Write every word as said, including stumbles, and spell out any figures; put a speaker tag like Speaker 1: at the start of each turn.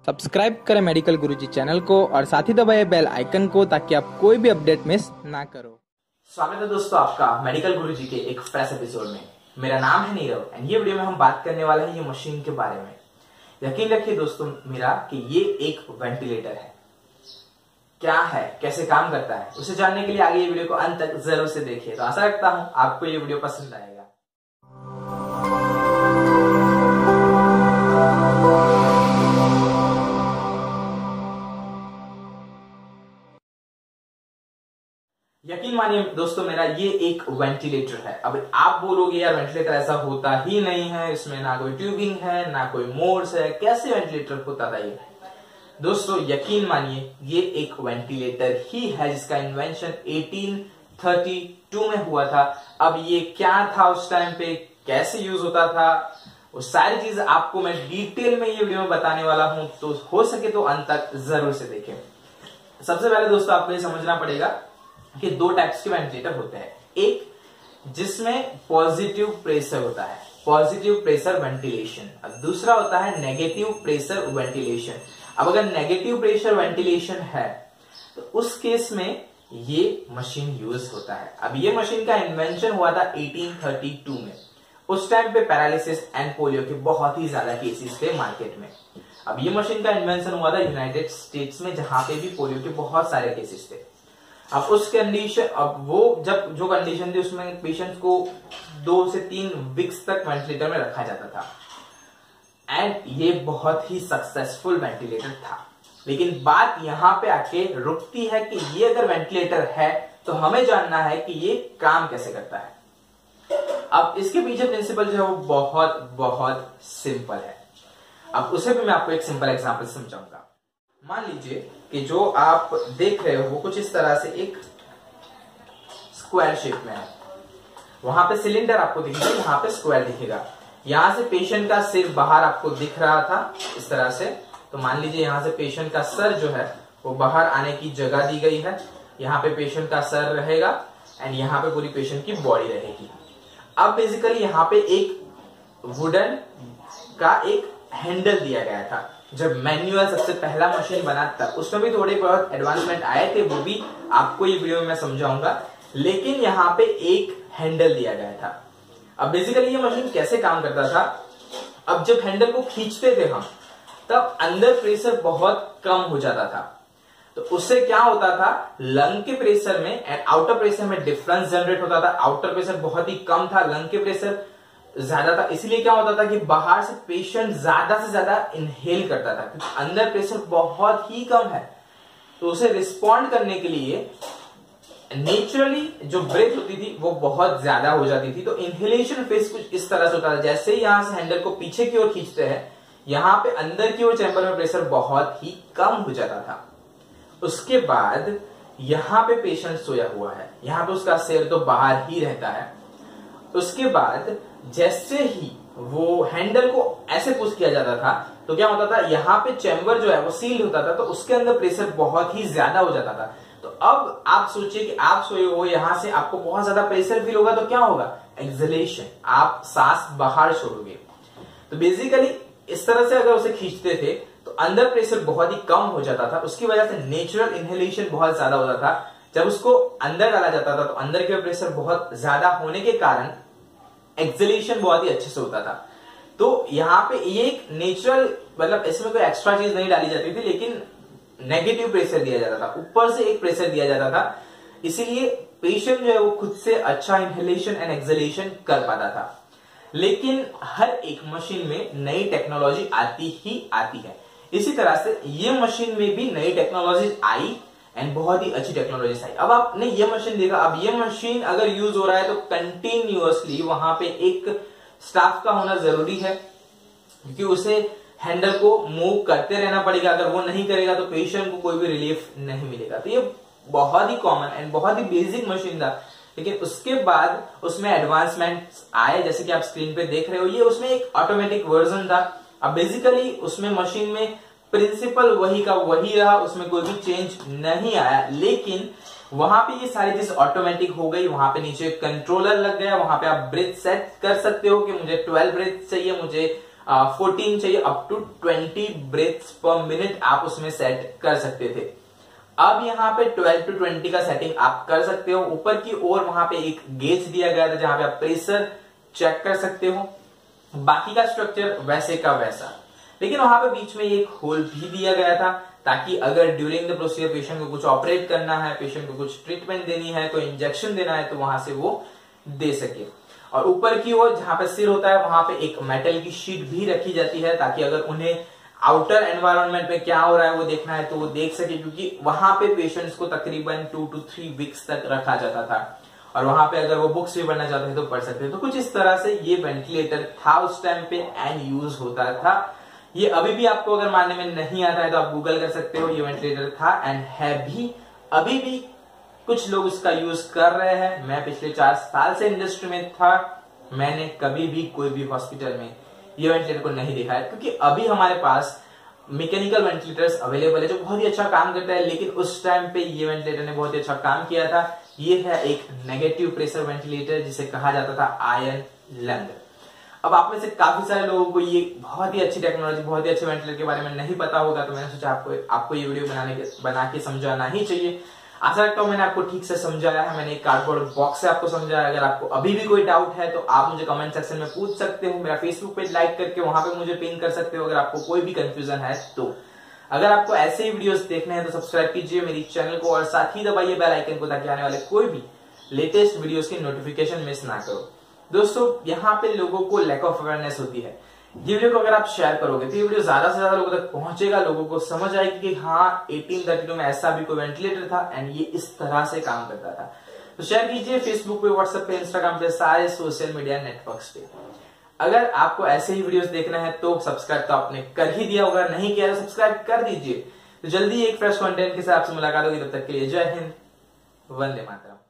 Speaker 1: Subscribe करें medical गुरुजी channel को और साथ ही दबाए बेल आइकन को ताकि आप कोई भी अपडेट मिस ना करो।
Speaker 2: स्वागत है दोस्तों आपका मेडिकल गुरुजी के एक फ्रेश एपिसोड में। मेरा नाम है नीरव एंड ये वीडियो में हम बात करने वाले हैं ये मशीन के बारे में। यकीन रखिए दोस्तों मेरा कि ये एक वेंटिलेटर है। क्या है, कैसे काम करता है, उसे जानने के लिए आगे ये वीडियो को अंत तक जरूर से देखिए। तो आशा रखता हूं आपको ये वीडियो पसंद आएगा। यकीन मानिए दोस्तों मेरा ये एक वेंटिलेटर है। अब आप बोलोगे यार वेंटिलेटर ऐसा होता ही नहीं है, इसमें ना कोई ट्यूबिंग है ना कोई मोड्स है, कैसे वेंटिलेटर होता था ये। दोस्तों यकीन मानिए ये एक वेंटिलेटर ही है जिसका इन्वेंशन अठारह सौ बत्तीस में हुआ था। अब ये क्या था उस टाइम पे, कैसे यूज होता था, वो सारी चीज आपको मैं डिटेल में ये वीडियो में बताने वाला हूं, तो हो सके तो अंत तक जरूर से देखें। सबसे पहले दोस्तों आपको ये समझना पड़ेगा कि दो टाइप्स के वेंटिलेटर होते हैं। एक जिसमें पॉजिटिव प्रेशर होता है, पॉजिटिव प्रेशर वेंटिलेशन, और दूसरा होता है नेगेटिव प्रेशर वेंटिलेशन। अब अगर नेगेटिव प्रेशर वेंटिलेशन है तो उस केस में ये मशीन यूज होता है। अब ये मशीन का इन्वेंशन हुआ था अठारह सौ बत्तीस में। उस टाइम पे पैरालिसिस एंड पोलियो के बहुत ही ज्यादा केसेस थे मार्केट में। अब ये मशीन का इन्वेंशन हुआ था यूनाइटेड स्टेट्स में, जहां पे भी पोलियो के बहुत सारे केसेस थे। अब उस कंडीशन अब वो जब जो कंडीशन थी उसमें पेशेंट्स को दो से तीन वीक्स तक वेंटिलेटर में रखा जाता था एंड ये बहुत ही सक्सेसफुल वेंटिलेटर था। लेकिन बात यहां पे आके रुकती है कि ये अगर वेंटिलेटर है तो हमें जानना है कि ये काम कैसे करता है। अब इसके पीछे प्रिंसिपल जो है वो बहुत बहुत सिंपल है। अब उसे भी मैं आपको एक सिंपल एग्जांपल समझाऊंगा। मान लीजिए कि जो आप देख रहे हो वो कुछ इस तरह से एक स्क्वायर शेप में है। वहां पे सिलेंडर आपको दिखेगा, यहाँ पे स्क्वायर दिखेगा। यहां से पेशेंट का सिर बाहर आपको दिख रहा था इस तरह से। तो मान लीजिए यहां से पेशेंट का सर जो है वो बाहर आने की जगह दी गई है। यहाँ पे पेशेंट का सर रहेगा एंड यहाँ पे पूरी पेशेंट की बॉडी रहेगी। अब बेसिकली यहाँ पे एक वुडन का एक हैंडल दिया गया था। जब मैनुअल सबसे पहला मशीन बना था उसमें भी थोड़े बहुत एडवांसमेंट आए थे, वो भी आपको ये वीडियो में मैं समझाऊंगा। लेकिन यहाँ पे एक हैंडल दिया गया था। अब बेसिकली ये मशीन कैसे काम करता था, अब जब हैंडल को खींचते थे हम तब अंदर प्रेशर बहुत कम हो जाता था। तो उससे क्या होता था, लंग के प्रेशर में एंड आउटर प्रेशर में डिफरेंस जनरेट होता था। आउटर प्रेशर बहुत ही कम था, लंग के प्रेशर ज्यादा था। इसलिए क्या होता था कि बाहर से पेशेंट ज्यादा से ज्यादा इनहेल करता था क्योंकि अंदर प्रेशर बहुत ही कम है। तो उसे रिस्पॉन्ड करने के लिए नेचुरली जो ब्रेथ होती थी वो बहुत ज्यादा हो जाती थी। तो इनहेलेशन फेज कुछ इस तरह से होता था। जैसे ही यहां से हैंडल को पीछे की ओर खींचते हैं, यहाँ पे अंदर की ओर चैम्बर में प्रेशर बहुत ही कम हो जाता था। उसके बाद यहाँ पे पेशेंट सोया हुआ है, यहाँ पे उसका सिर तो बाहर ही रहता है। उसके बाद जैसे ही वो हैंडल को ऐसे पुश किया जाता था तो क्या होता था, यहाँ पे चैम्बर जो है वो सील्ड होता था, तो उसके अंदर प्रेशर बहुत ही ज्यादा हो जाता था। तो अब आप सोचिए कि आप सोए हो, यहां से आपको बहुत ज्यादा प्रेशर फील होगा तो क्या होगा, एक्सहेलेशन, आप सांस बाहर छोड़ोगे। तो बेसिकली इस तरह से अगर उसे खींचते थे तो अंदर प्रेशर बहुत ही कम हो जाता था। उसकी वजह से नेचुरल इनहेलेशन बहुत ज्यादा होता था। जब उसको अंदर डाला जाता था तो अंदर के प्रेशर बहुत ज्यादा होने के कारण एक्सहेलेशन बहुत ही अच्छे से होता था। तो यहाँ पे ये एक नेचुरल, मतलब इसमें कोई एक्स्ट्रा चीज नहीं डाली जाती थी, लेकिन नेगेटिव प्रेशर दिया जाता था, ऊपर से एक प्रेशर दिया जाता था। इसीलिए पेशेंट जो है वो खुद से अच्छा इनहेलेशन एंड एक्सहेलेशन कर पाता था। लेकिन हर एक मशीन में नई टेक्नोलॉजी आती ही आती है। इसी तरह से ये मशीन में भी नई टेक्नोलॉजी आई एंड बहुत ही अच्छी टेक्नोलॉजी आई। अब आपने ये मशीन देखा, अब ये मशीन अगर यूज हो रहा है तो कंटिन्यूअसली वहां पे एक स्टाफ का होना जरूरी है क्योंकि उसे हैंडल को मूव करते रहना पड़ेगा। अगर वो नहीं करेगा तो पेशेंट को कोई भी रिलीफ नहीं मिलेगा। तो ये बहुत ही कॉमन एंड बहुत ही बेसिक मशीन था। लेकिन उसके बाद उसमें एडवांसमेंट आए, जैसे कि आप स्क्रीन पे देख रहे हो, ये उसमें एक ऑटोमेटिक वर्जन था। अब बेसिकली उसमें मशीन में प्रिंसिपल वही का वही रहा, उसमें कोई भी चेंज नहीं आया। लेकिन वहां पे ये सारी चीज ऑटोमेटिक हो गई। वहां पे नीचे कंट्रोलर लग गया, वहां पे आप ब्रेथ सेट कर सकते हो कि मुझे ट्वेल्व ब्रेथ चाहिए, मुझे फोर्टीन चाहिए, up to twenty breaths per minute आप उसमें सेट कर सकते थे। अब यहाँ पे ट्वेल्व टू ट्वेंटी का सेटिंग आप कर सकते हो। ऊपर की ओर वहां पे एक गेज दिया गया था जहां पे आप प्रेशर चेक कर सकते हो। बाकी का स्ट्रक्चर वैसे का वैसा, लेकिन वहां पे बीच में एक होल भी दिया गया था ताकि अगर ड्यूरिंग द प्रोसीजर पेशेंट को कुछ ऑपरेट करना है, पेशेंट को कुछ ट्रीटमेंट देनी है, कोई इंजेक्शन देना है, तो वहां से वो दे सके। और ऊपर की ओर जहां पे सिर होता है वहां पे एक मेटल की शीट भी रखी जाती है ताकि अगर उन्हें आउटर एनवायरनमेंट में क्या हो रहा है वो देखना है तो वो देख सके, क्योंकि वहां पे पेशेंट्स को तकरीबन टू टू थ्री वीक्स तक रखा जाता था और वहां पे अगर वो बुक्स भी पढ़ना चाहते थे तो पढ़ सकते थे। तो कुछ इस तरह से ये वेंटिलेटर था उस टाइम पे एंड यूज होता था। ये अभी भी आपको अगर मानने में नहीं आता है तो आप गूगल कर सकते हो, ये वेंटिलेटर था एंड है भी, अभी भी कुछ लोग उसका यूज कर रहे हैं। मैं पिछले चार साल से इंडस्ट्री में था, मैंने कभी भी कोई भी हॉस्पिटल में ये वेंटिलेटर को नहीं देखा है, क्योंकि अभी हमारे पास मैकेनिकल वेंटिलेटर्स अवेलेबल है जो बहुत ही अच्छा काम करता है, लेकिन उस टाइम पे ये वेंटिलेटर ने बहुत ही अच्छा काम किया था। ये है एक नेगेटिव प्रेशर वेंटिलेटर जिसे कहा जाता था आयरन लंग। अब आप में से काफी सारे लोगों को ये बहुत ही अच्छी टेक्नोलॉजी, बहुत ही अच्छे वेंटिलेटर के बारे में नहीं पता होगा, तो मैंने सोचा आपको आपको ये वीडियो बनाने के बना के समझाना ही चाहिए। आशा रखता हूं मैंने आपको ठीक से समझाया है, मैंने एक कार्डबोर्ड बॉक्स से आपको समझाया। अगर आपको अभी भी कोई डाउट है तो आप मुझे कमेंट सेक्शन में पूछ सकते हो, मेरा फेसबुक पेज लाइक करके वहां पे मुझे पिन कर सकते हो अगर आपको कोई भी कंफ्यूजन है तो। अगर आपको ऐसे ही वीडियोस देखने हैं तो सब्सक्राइब कीजिए मेरी चैनल को और साथ ही दबाइए बेल आइकन को ताकि आने वाले कोई भी लेटेस्ट वीडियोस की नोटिफिकेशन मिस ना करो। दोस्तों, यहाँ पे लोगों को लैक ऑफ अवेयरनेस होती है। ये वीडियो को अगर आप शेयर करोगे तो ये वीडियो ज्यादा से ज्यादा लोगों तक पहुंचेगा, लोगों को समझ आएगी कि हाँ अठारह थर्टी टू में ऐसा भी कोई वेंटिलेटर था एंड ये इस तरह से काम करता था। तो शेयर कीजिए फेसबुक पे, व्हाट्सएप पे, इंस्टाग्राम पे, सारे सोशल मीडिया नेटवर्क्स पे। अगर आपको ऐसे ही वीडियोस देखना है तो सब्सक्राइब तो आपने कर ही दिया होगा, नहीं किया तो सब्सक्राइब कर दीजिए। तो जल्दी एक फ्रेश कंटेंट के साथ आपसे मुलाकात होगी, तब तक के लिए जय हिंद, वंदे मातरम।